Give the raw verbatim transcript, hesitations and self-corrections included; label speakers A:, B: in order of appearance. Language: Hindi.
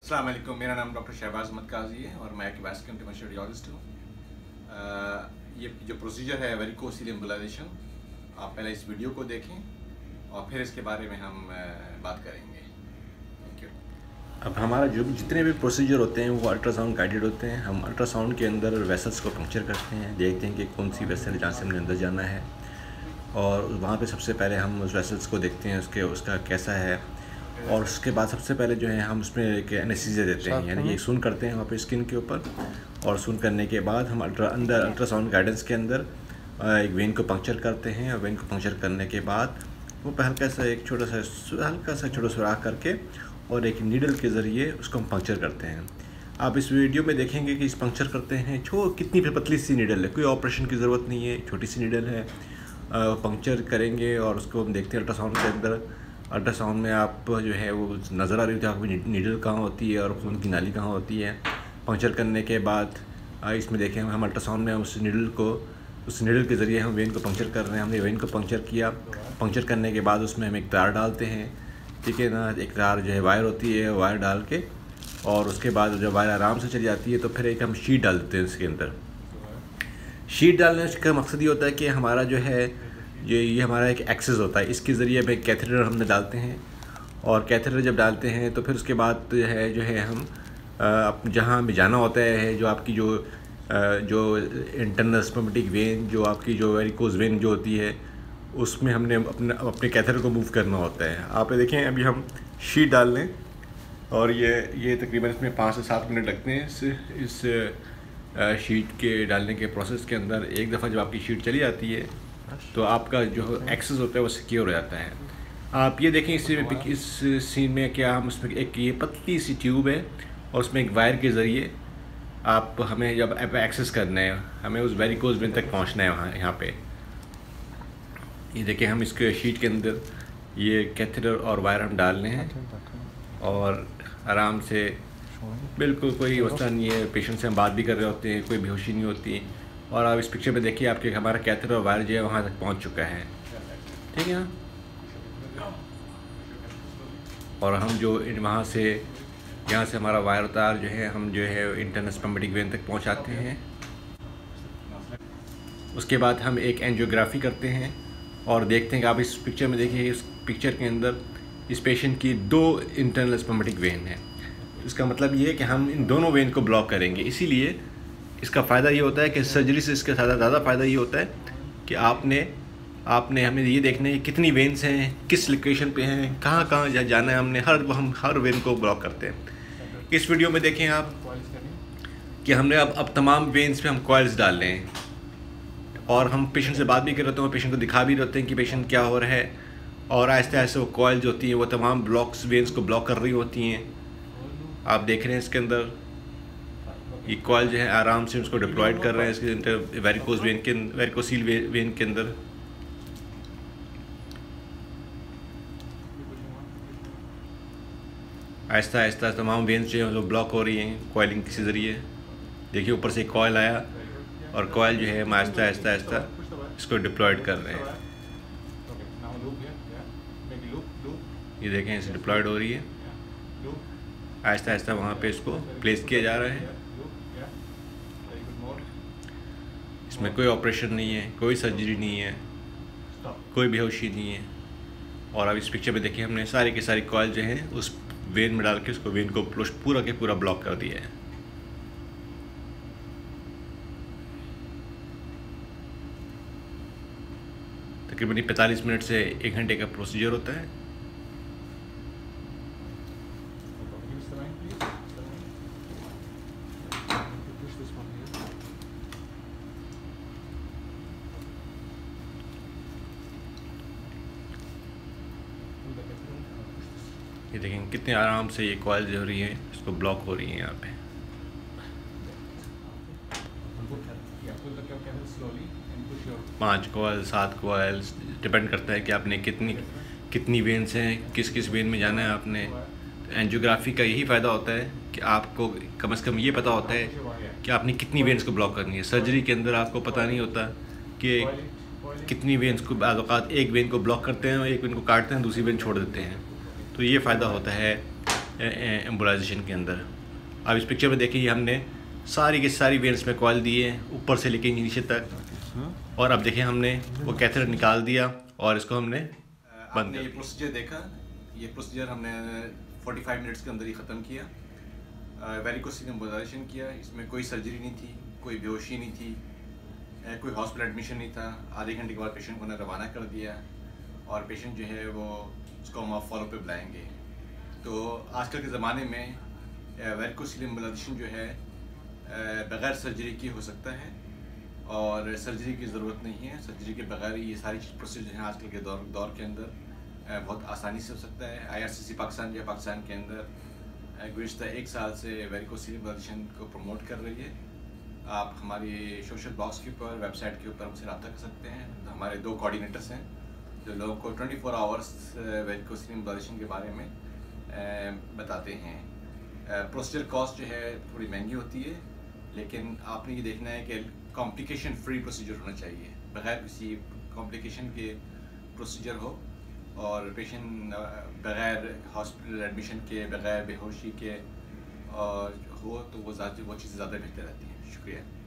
A: अस्सलाम वालेकुम, मेरा नाम डॉक्टर शहबाज अहमद काजी है और मैं एक वैस्कुलर इंटरवेंशनल रेडियोलॉजिस्ट हूँ। ये जो प्रोसीजर है वेरिकोसिल एम्बोलाइजेशन, आप पहले इस वीडियो को देखें और फिर इसके बारे में हम बात करेंगे। Thank you.
B: अब हमारा जो जितने भी प्रोसीजर होते हैं वो अल्ट्रासाउंड गाइडेड होते हैं। हम अल्ट्रासाउंड के अंदर वेसल्स को पंक्चर करते हैं, देखते हैं कि कौन सी वेसल जहाँ से हमने अंदर जाना है, और वहाँ पे सबसे पहले हम उस वेसल्स को देखते हैं, उसके उसका कैसा है, और उसके बाद सबसे पहले जो है हम उसमें एक एनेस्थीसिया देते हैं, यानी कि सुन करते हैं वहाँ पे स्किन के ऊपर, और सुन करने के बाद हम अल्ट्रा अंदर अल्ट्रासाउंड गाइडेंस के अंदर एक वेन को पंक्चर करते हैं, और वेन को पंक्चर करने के बाद वो पे हल्का सा एक छोटा सा हल्का सा छोटा सुराख करके और एक नीडल के ज़रिए उसको हम पंक्चर करते हैं। आप इस वीडियो में देखेंगे कि इस पंक्चर करते हैं छो कितनी पतली सी नीडल है, कोई ऑपरेशन की ज़रूरत नहीं है, छोटी सी नीडल है, पंक्चर करेंगे और उसको हम देखते हैं अल्ट्रासाउंड के अंदर। अल्ट्रासाउंड में आप जो है वो नज़र आ रही होती है आपको नीडल कहाँ होती है और खून की नाली कहाँ होती है। पंक्चर करने के बाद इसमें देखें हम अल्ट्रासाउंड में उस नीडल को उस नीडल के ज़रिए हम वेन को पंक्चर कर रहे हैं। हमने वेन को पंक्चर किया, पंक्चर करने के बाद उसमें हम एक तार डालते हैं, ठीक है ना, एक तार जो है वायर होती है, वायर डाल के, और उसके बाद जब वायर आराम से चली जाती है तो फिर एक हम शीट डाल देते हैं इसके अंदर। शीट डालने का मकसद ये होता है कि हमारा जो है ये ये हमारा एक एक्सेस होता है, इसके ज़रिए पे कैथेटर हमने डालते हैं, और कैथेटर जब डालते हैं तो फिर उसके बाद जो है जो है हम जहाँ हमें जाना होता है, जो आपकी जो जो इंटरनल स्पर्मेटिक वेन, जो आपकी जो वेरिकोज वेन जो होती है, उसमें हमने अपने अपने कैथेटर को मूव करना होता है। आप ये देखें, अभी हम शीट डाल लें, और ये ये तकरीबन इसमें पाँच से सात मिनट लगते हैं इस इस शीट के डालने के प्रोसेस के अंदर। एक दफ़ा जब आपकी शीट चली जाती है तो आपका जो एक्सेस होता है वो सिक्योर हो जाता है। आप ये देखें इस इस सीन में क्या हम उसमें एक ये पतली सी ट्यूब है, और उसमें एक वायर के ज़रिए आप हमें जब एक्सेस करना है, हमें उस वेरिकोज वेन तक पहुंचना है वहाँ यहाँ पे। ये देखें, हम इसके शीट के अंदर ये कैथेटर और वायर हम डाल रहे हैं, और आराम से बिल्कुल कोई मसला नहीं है। पेशेंट से हम बात भी कर रहे होते हैं, कोई बेहोशी नहीं होती। और आप इस पिक्चर में देखिए आपके हमारा कैथेटर और वायर जो है वहाँ तक पहुँच चुका है, ठीक है ना। और हम जो वहाँ से यहाँ से हमारा वायर तार जो है हम जो है इंटरनल स्पर्मेटिक वेन तक पहुँचाते हैं। उसके बाद हम एक एंजियोग्राफी करते हैं और देखते हैं कि आप इस पिक्चर में देखिए, इस पिक्चर के अंदर इस पेशेंट की दो इंटरनल स्पर्मेटिक वेन है। इसका मतलब ये है कि हम इन दोनों वेन को ब्लॉक करेंगे। इसीलिए इसका फ़ायदा ये होता है कि सर्जरी से इसका ज़्यादा ज़्यादा फ़ायदा ये होता है कि आपने आपने हमें ये देखना है कि कितनी वेन्स हैं, किस लोकेशन पे हैं, कहाँ कहाँ जा, जाना है, हमने हर हम हर वेन को ब्लॉक करते हैं। इस वीडियो में देखें आप कि हमने अब अब तमाम वेन्स पे हम कॉइल्स डाल रहे हैं, और हम पेशेंट से बात भी कर रहे होते हैं, पेशेंट को दिखा भी रहते हैं कि पेशेंट क्या हो रहा है, और आहिस्ता आहिस्ता वो कॉइल्स होती हैं वो तमाम ब्लॉक्स वेन्स को ब्लॉक कर रही होती हैं। आप देख रहे हैं इसके अंदर ये कॉइल जो है आराम से उसको डिप्लॉयड कर रहे हैं इसके अंदर वेरिकोज वेन के वेरिकोसील वेन के अंदर। आहिस्ता आहिस्ता तमाम वेन्स जो है वो ब्लॉक हो रही हैं कॉइलिंग के ज़रिए। देखिए ऊपर से कॉइल आया, और कॉइल जो है हम आहिस्ता आहिस्ता आहिस्ता इसको डिप्लॉयड कर रहे हैं। ये देखें इसे डिप्लॉयड हो रही है, आहिस्ता आहिस्ता वहाँ पे इसको प्लेस किया जा रहा है। इसमें कोई ऑपरेशन नहीं है, कोई सर्जरी नहीं है, कोई बेहोशी नहीं है। और अब इस पिक्चर में देखिए हमने सारे के सारे कॉइल जो हैं उस वेन में डाल के उसको वेन को पूरा के पूरा ब्लॉक कर दिया है। तकरीबन पैंतालीस मिनट से एक घंटे का प्रोसीजर होता है। ये देखें कितने आराम से ये कॉइल जो हो रही है इसको ब्लॉक हो रही है यहाँ पे। पांच कॉइल, सात कॉइल, डिपेंड करता है कि आपने कितनी कितनी वेन्स हैं, किस किस वेन में जाना है आपने। एंजियोग्राफी का यही फ़ायदा होता है कि आपको कम से कम ये पता होता है कि आपने कितनी वेन्स को ब्लॉक करनी है। सर्जरी के अंदर आपको पता नहीं होता कि कितनी वेन्स को, बाज़ औक़ात एक वेन को ब्लॉक करते हैं, एक वेन को काटते हैं, दूसरी वेन छोड़ देते हैं। तो ये फ़ायदा होता है एम्बोलाइजेशन के अंदर। अब इस पिक्चर में देखिए हमने सारी की सारी वेन्स में कॉइल दिए ऊपर से लेके नीचे तक, और अब देखिए हमने वो कैथेटर निकाल दिया और इसको हमने बंद
A: कर ये प्रोसीजर देखा। ये प्रोसीजर हमने पैंतालीस मिनट्स के अंदर ही ख़त्म किया। वेरिकोसिल एम्बोलाइजेशन किया। इसमें कोई सर्जरी नहीं थी, कोई बेहोशी नहीं थी, कोई हॉस्पिटल एडमिशन नहीं था। आधे घंटे के बाद पेशेंट को रवाना कर दिया और पेशेंट जो है वो उसको हम आप फॉलो पे बुलाएंगे। तो आजकल के ज़माने में वेरिकोसिल एम्बोलाइजेशन जो है बग़ैर सर्जरी की हो सकता है और सर्जरी की ज़रूरत नहीं है। सर्जरी के बगैर ये सारी प्रोसीजर हैं आजकल के दौर दौर के अंदर बहुत आसानी से हो सकता है। आई आर सी सी पाकिस्तान जो है पाकिस्तान के अंदर गुज़िश्ता एक साल से वेरिकोसिल एम्बोलाइजेशन को प्रमोट कर रही है। आप हमारी सोशल ब्लॉग्स के ऊपर, वेबसाइट के ऊपर हमसे रब्ता कर सकते हैं। हमारे दो कोऑर्डिनेटर्स हैं जो लोगों को twenty four hours varicocele embolization के बारे में बताते हैं। प्रोसीजर कॉस्ट जो है थोड़ी महंगी होती है, लेकिन आपने ये देखना है कि कॉम्प्लिकेशन फ्री प्रोसीजर होना चाहिए, बगैर किसी कॉम्प्लिकेशन के प्रोसीजर हो और पेशेंट बगैर हॉस्पिटल एडमिशन के, बगैर बेहोशी के और हो तो वो ज़्यादा वो चीज़ें ज़्यादा बेहतर रहती हैं। शुक्रिया।